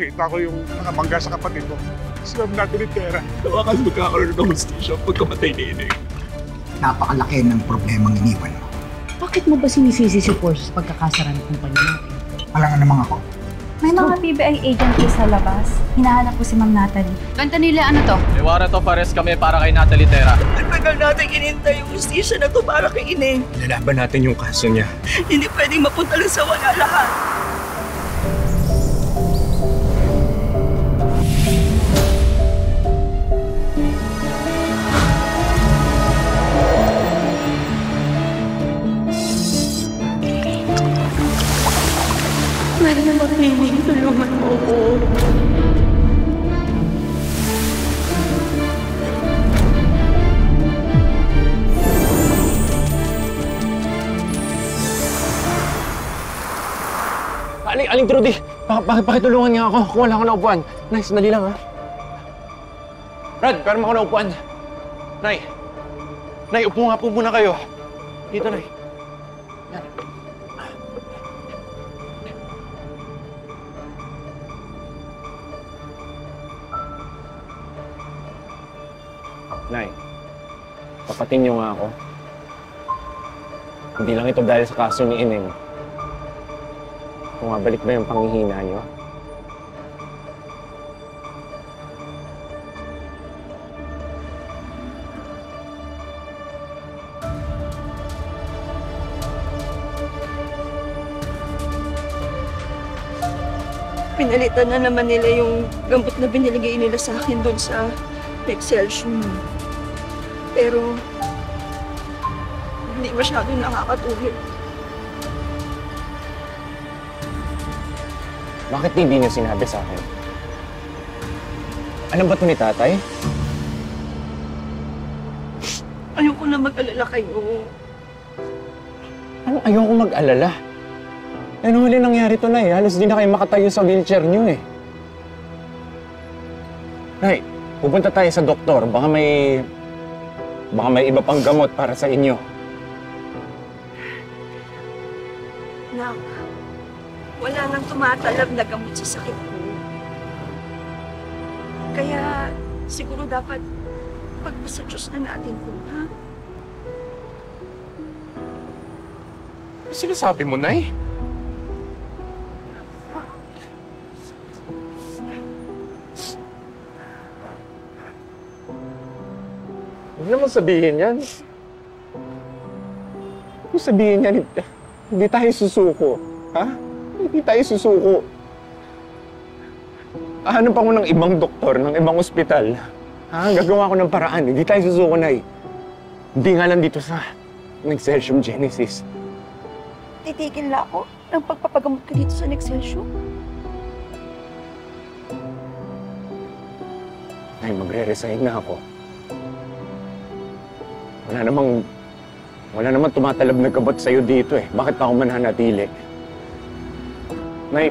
nakita ko yung nakabangga sa kapatid mo. Si Ma'am Natalie Terra. Tawakas magkakaroon ng hustisya pagkamatay ni Ineng. Napakalaki ng problemang iniwan mo. Bakit mo ba sinisisi si Porsche sa pagkakasara ng kumpanya natin? Alam nga naman ako. May mga PBI agent po sa labas. Hinahanap po si Ma'am Natalie. Kanta nila ano to? May warrant of arrest kami para kay Natalie Terra. Ang tagal natin inintay yung hustisya na to para kay Ineng. Lalaban natin yung kaso niya. Hindi pwedeng mapunta lang sa wala lahat. Pwede na makinig. Tulungan mo ako. Aling Trudy, pakitulungan niya ako. Kung wala ako na upuan. Nay, sandali lang ha. Brad, pero mo ako na upuan. Nay, upo nga po muna kayo. Dito, Nay. Yan. Nay, tapatin niyo nga ako. Hindi lang ito dahil sa kaso ni Ineng. Bumabalik ba yung panghihina niyo? Pinalitan na naman nila yung gamot na biniligay nila sa akin doon sa Excelsior. Pero hindi masyadong nakakatulog. Bakit hindi niyo sinabi sa akin? Alam ba ito ni tatay? Ayoko na mag-alala kayo. Anong ayoko mag-alala? Ano huli nangyari ito, Nay? Halos di na kayo makatayo sa wheelchair niyo eh. Nay, pupunta tayo sa doktor. Baka may iba pang gamot para sa inyo. Nak, wala nang tumatalab na gamot sa sakit ko. Kaya siguro dapat pagpasa Diyos na natin po, ha? Ano sinasabi mo, Nay? Huwag naman sabihin yan. Huwag sabihin yan, hindi tayo susuko. Ha? Hindi tayo susuko. Hanap ako ng ibang doktor, ng ibang ospital. Ha? Gagawa ko ng paraan. Hindi tayo susuko, Nay. Hindi nga lang dito sa Excelsior Genesis. Titigil na ako ng pagpapagamot ka dito sa Excelsior. Nay, magre-resign na ako. Wala namang tumatalab na gabot sa'yo dito eh. Bakit pa ako mananatili? Nay,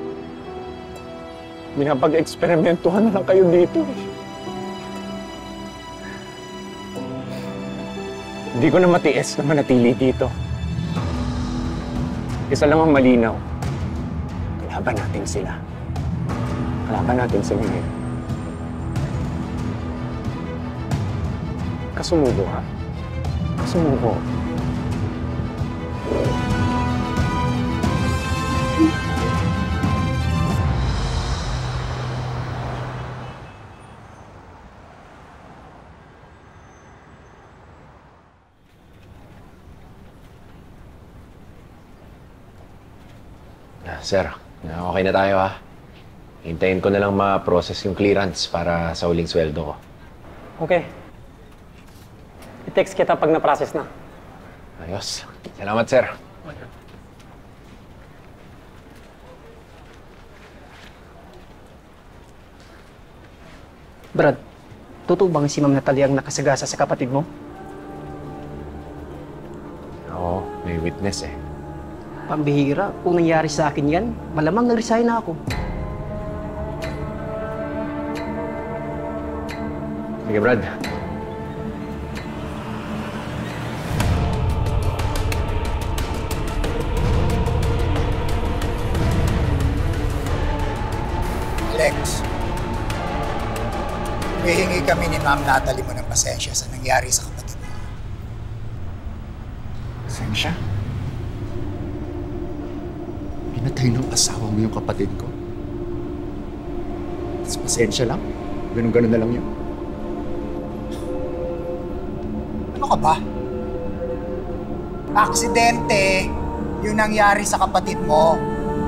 binapag-eksperimentuhan na lang kayo dito eh. Hindi ko na matiis na manatili dito. Isa lang ang malinaw. Kalaban natin sila. Kalaban natin sila ngayon. Kasumubo ha? Kasumubo. Sir, okay na tayo ha. Hintayin ko na lang ma-process yung clearance para sa huling sweldo ko. Okay. I-text kita pag na-process na. Ayos. Salamat, sir. Brad, totoo bang si Ma'am Natalie ang nakasagasa sa kapatid mo? Oo, may witness eh. Pambihira, kung nangyari sa akin yan, malamang nag-resign na ako. Sige, Brad. ma'am Natalie mo ng pasensya sa nangyari sa kapatid mo. Pasensya? Pinatay ng asawa mo yung kapatid ko. Tapos pasensya lang? Ganun-ganun na lang yun. Ano ka ba? Aksidente yung nangyari sa kapatid mo.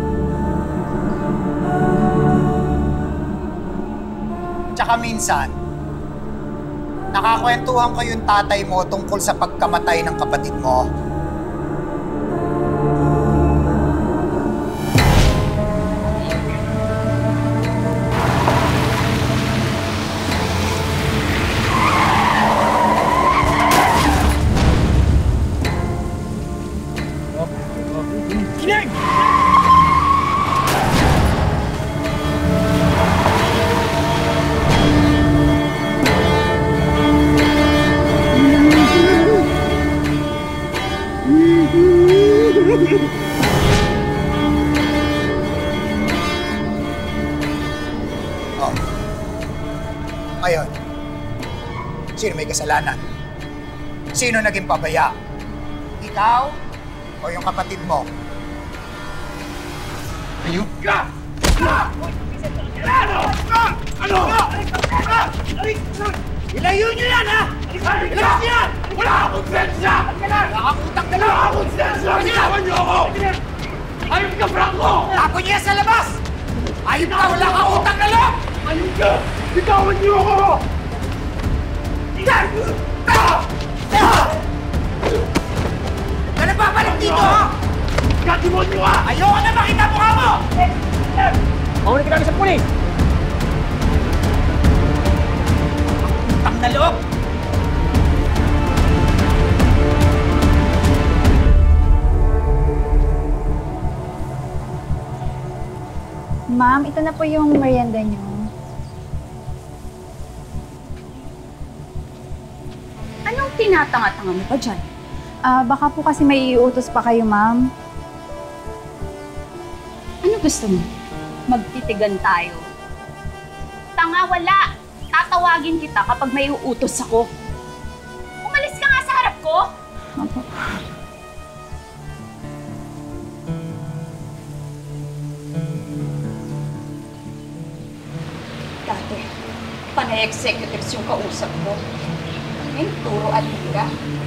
Tsaka minsan, nakakwentuhan ko yung tatay mo tungkol sa pagkamatay ng kapatid mo. Oh. Ngayon, sino may kasalanan? Sino naging pabaya? Ikaw o yung kapatid mo? Ayun! Ilayo niyo yan, ha! Ilayo niyo yan! Wala akong sensya! Nakakutang na lang! Wala akong sensya! Bitawan niyo ako! Ayun ka, Franco! Tapo niya sa labas! Ayun ka! Wala kang utang na lang! Ayun ka! Bitawan niyo ako! Ka nagpapalik dito, ha? Katimonyo ka! Ayoko na makita mukha mo! Mauna ka namin sa pulis! Utang na loob! Ma'am, ito na po yung merienda niyo. Anong tinatanga-tanga mo pa dyan? Baka po kasi may iutos pa kayo, ma'am. Ano gusto mo? Magtitigan tayo. Tanga, wala! Tatawagin kita kapag may uutos ako. Umalis ka nga sa harap ko! Opo. Dati, panay executives yung kausap ko. Ngayon, turo aliga.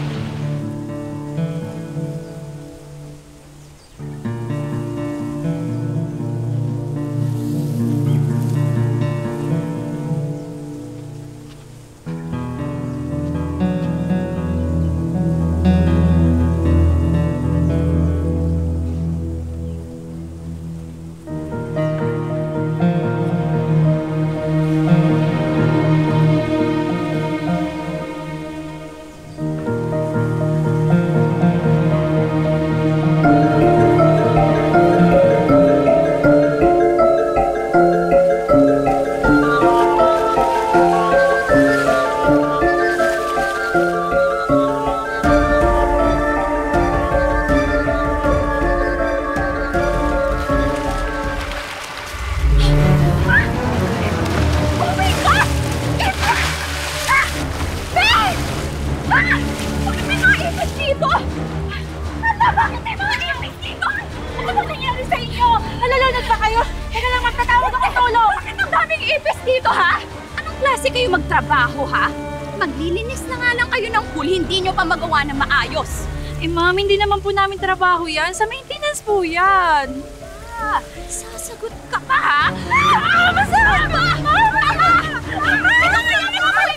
Kayo magtrabaho, ha? Maglilinis na nga lang kayo ng pool, hindi nyo pa magawa na maayos. Eh, ma'am, hindi naman po namin trabaho yan. Sa maintenance po yan. Sasagot ka pa, ha? Masama! Ito nga yan, ibabalik!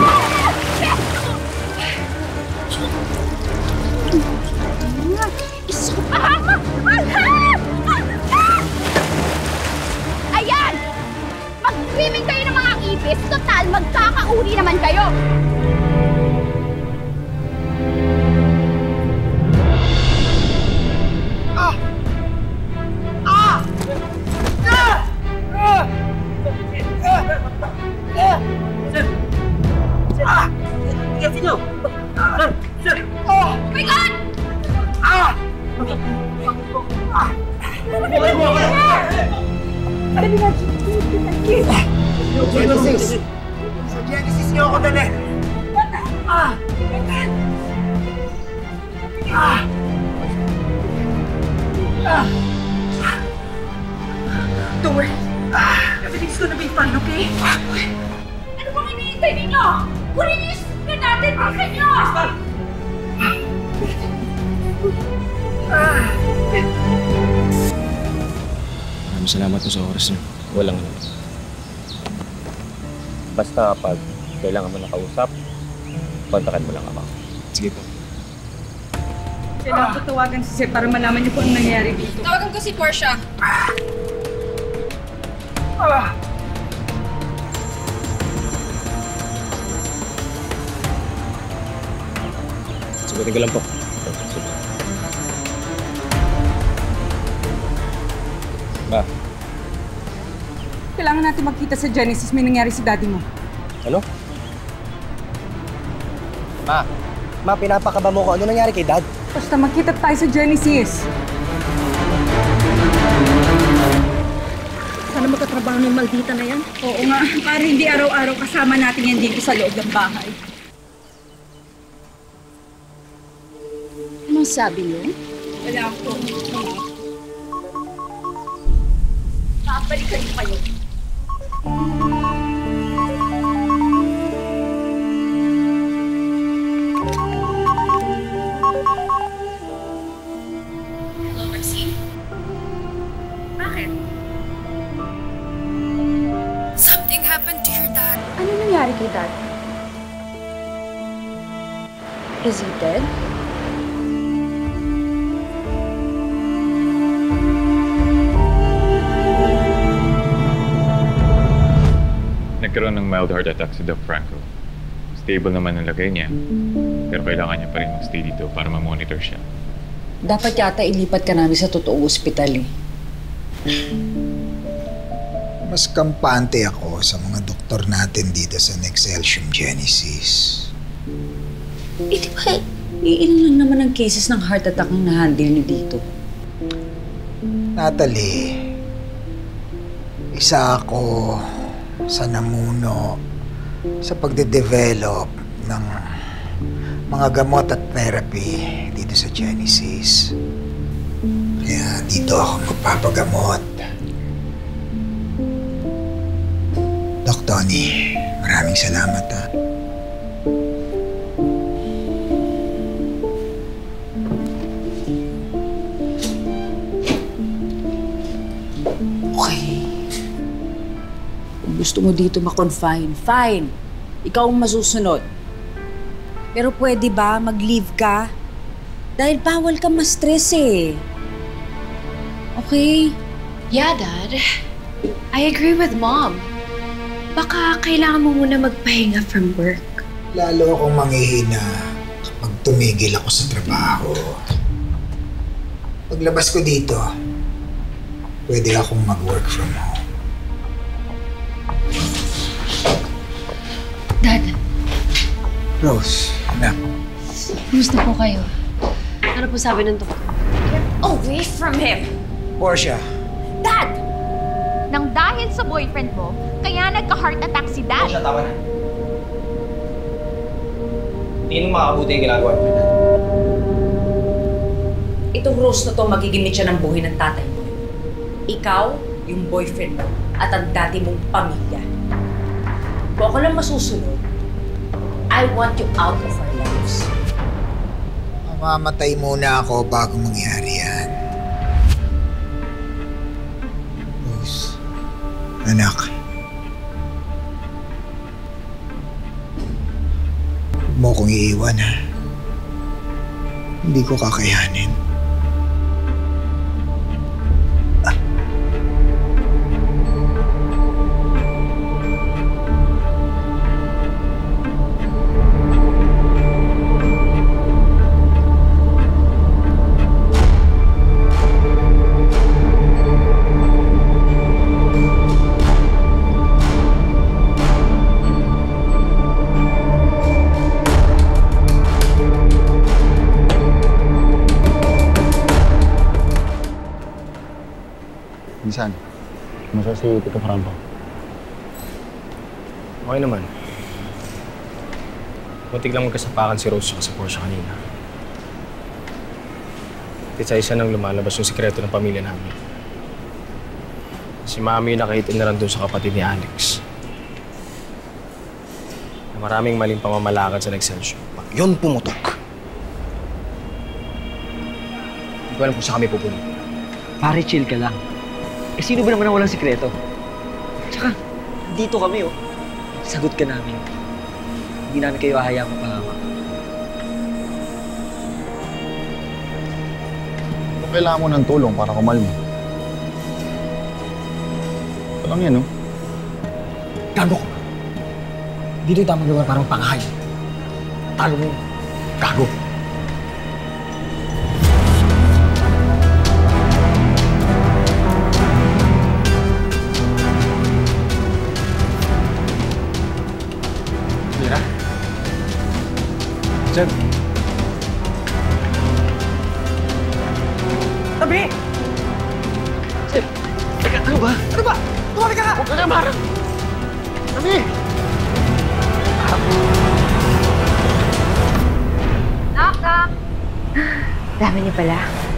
Isama! Ayan! Mag-swimming kayo ng mga ipis, total magkakauri naman kayo! Oh my God! Genesis niyo ako dali! Don't worry. Everything's gonna be fine, okay? Ano bang iniintay ninyo? Kunin niyo yung suka natin! Bakit niyo? Maraming salamat po sa oras niyo. Walang ano. Basta kapag kailangan mo na kausap, kontakan mo lang ako. Sige po. Kailangan ko tawagan si Sir para malaman niyo kung anong nangyari dito. Tawagan ko si Portia. Sagutin ko lang po. Ba? Kailangan natin magkita sa Genesis. May nangyari sa daddy mo. Ano? Ma, pinapakaba mo ko. Ano nangyari kay Dad? Basta magkita tayo sa Genesis. Sana magkatrabaho ng maldita na yan. Oo nga. Para hindi araw-araw kasama natin yan dito sa loob ng bahay. Anong sabi niyo? Wala ko. Babalikan ko kayo. Hello, Maxine? Bakit? Something happened to your dad. Ano nangyari kay Dad? Is he dead? Nagkaroon ng mild heart attack si Doc Franco. Stable naman ang lagay niya. Pero kailangan niya pa rin mag-stay dito para ma-monitor siya. Dapat yata ilipat ka namin sa totoong ospital eh. Mas kampante ako sa mga doktor natin dito sa Nexcelsium Genesis. Eh di ba, iilan lang naman ang cases ng heart attack ang na-handle niyo dito? Natalie, isa ako sa namuno sa pagde-develop ng mga gamot at therapy dito sa Genesis. Kaya dito ako magpapagamot. Doc Tony, maraming salamat ha. Okay. Kung gusto mo dito ma-confine, fine. Ikaw ang masusunod. Pero pwede ba mag-leave ka? Dahil bawal ka ma-stress eh. Okay? Yeah, Dad. I agree with Mom. Baka kailangan mo muna magpahinga from work. Lalo akong manghihina kapag tumigil ako sa trabaho. Paglabas ko dito, pwede akong mag-work from home. Dad, Rose, anak. kumusta po kayo? Ano po sabi ng doktor? Away from him! Portia, Dad! Nang dahil sa boyfriend mo, kaya nagka-heart attack si Dad. Siya, tama na. Tingin mo makakabuti yung ginagawa niyo. Itong Rose na to magigimit siya ng buhay ng tatay mo. Ikaw, yung boyfriend mo, at ang dati mong pamilya. Kung ako lang masusunod, I want you out of our lives. mamamatay muna ako bago mangyari yan. Rose, anak. Huwag mo kong iiwan, ha? Hindi ko kakayanin. Minsan, kumusta si Tito Franco? Okay naman. Muntik lang magkasapakan si Rose sa Porsche kanina. Isa-isa nang lumalabas yung sikreto ng pamilya namin. Si Mami nakahitin na rin doon sa kapatid ni Alex. Na maraming maling pamamalakad sa Excelsior. Pag yun pumutok, hindi ko alam kung saan kami pupunta. Pare, chill ka lang. Eh, sino ba naman ang walang sikreto? Tsaka, dito kami, oh. Sagot ka namin. Hindi namin kayo ahayang mapahamak. Kailangan mo ng tulong para kumalma. Ito lang yan, no? Gago ko. Dito yung tamang lugar para magpangahay. Talo mo. Gago. Mira? Sir? Tabi! Sir, teka, ano ba? Ano ba? Tumali ka nga! Huwag ka nga marang! Tabi! Knock, knock! Dami niyo pala.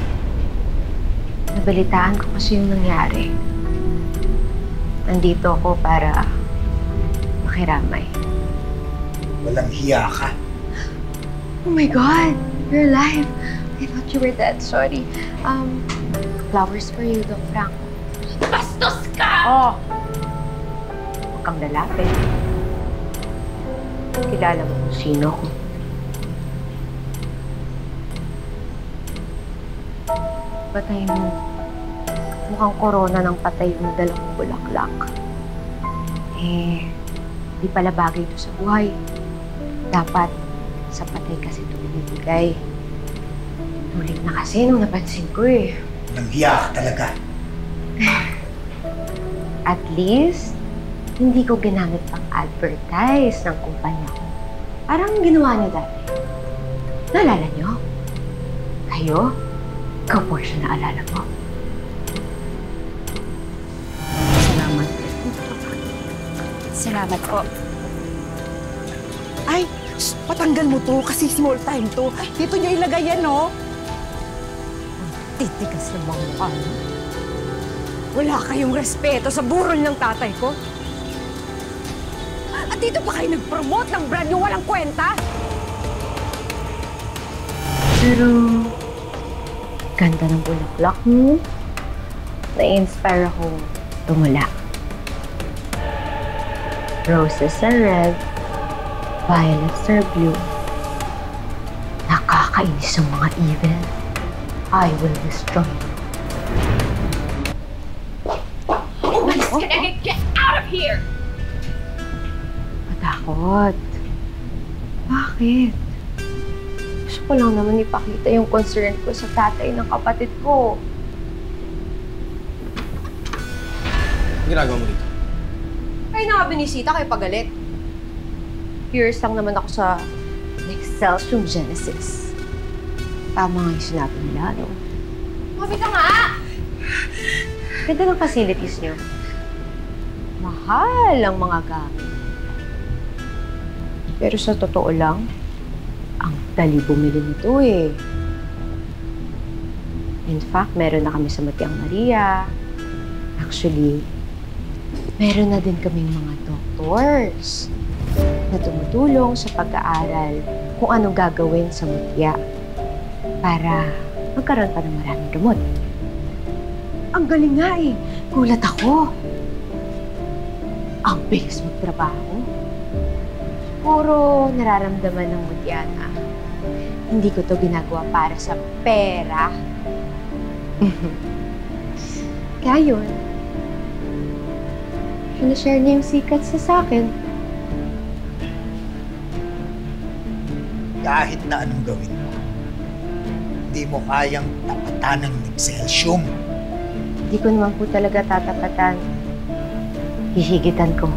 Nabalitaan ko kasi yung nangyari. Nandito ako para makiramay. Walang hiya ka. Oh my God! You're alive! I thought you were dead. Sorry. Flowers for you, Doc Franco. Bastos ka! Oh! Huwag kang lalapit. Kilala mo kung sino ko. Patay mo. Mukhang korona ng patay yung dalang bulaklak. Eh, di pala bagay ito sa buhay. Dapat sa patay kasi ito binibigay. Tulit na kasi nung napansin ko eh. Nanghiya ka talaga. At least, hindi ko ginamit pang advertise ng kumpanya ko. Parang ginawa niyo dati. Naalala niyo? Kayo? Ikaw po siya naalala mo. Salamat. Salamat po. Ay, patanggal mo to kasi small time to. Dito niya ilagay yan, no? Titigas na bang mukha mo? Wala kayong respeto sa burol ng tatay ko. At dito pa kayo nag-promote ng brand yung walang kwenta? Pero, ganda ng bulaklak mo. Na-inspire ako tumula. Roses are red, violets are blue. Nakakainis ang mga evil. I will destroy you. Umalis ka na! Get out of here! Matakot. Bakit? Gusto ko lang naman ipakita yung concern ko sa tatay ng kapatid ko. Ang ginagawa mo dito? Kaya na nga binisita kayo pagalit. Curious lang naman ako sa Excelsior Genesis. Tama nga yung sinabi nila, no? Mabi ka nga! Ganda ng facilities niyo. Mahal ang mga gamit. Pero sa totoo lang, ang dali bumili nito eh. In fact, meron na kami sa Matiang Maria. Actually, meron na din kaming mga doctors na tumutulong sa pag-aaral kung anong gagawin sa Mutia para magkaroon pa ng maraming gamot. Ang galing nga eh. Gulat ako. Ang bilis magtrabaho. Puro nararamdaman ng Mutia na hindi ko to ginagawa para sa pera. Kaya yun, sinashare niya yung sikat sa akin. Kahit na anong gawin mo, hindi mo kayang tapatan ng Excelsior. Hindi ko naman po talaga tatapatan. Hihigitan ko.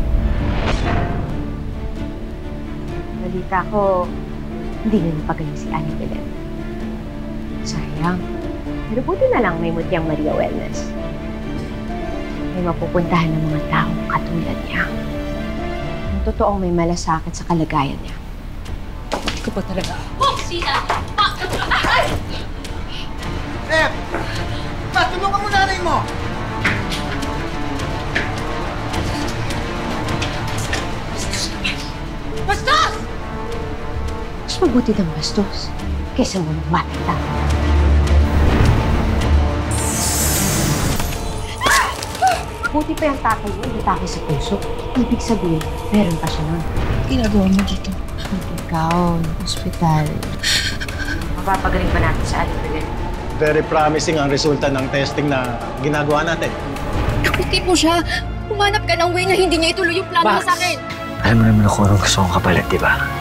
Balita ko, hindi na napagaling si Annie Belen. Sayang. Pero buti na lang may Mutiang Maria Wellness. May mapupuntahan ng mga taong katulad niya. Ang totoong may malasakit sa kalagayan niya. ka pa talaga. Oh, Sita! Ay! Steph! Tulungan mo nanay mo! Bastos! Mas mabuti ng bastos kaysa mo mapita. Buti pa yung tatay mo natake sa puso. Ibig sabihin, meron pa siya nun. Ginagawa mo dito? Ikaw, ospital. Mapapagaling pa natin sa ating bigay. Very promising ang resulta ng testing na ginagawa natin. Takutin mo siya. Humanap ka ng way na hindi niya ituloy yung plano mo sa akin. Alam mo naman ako anong gusto kong kapalit, di ba?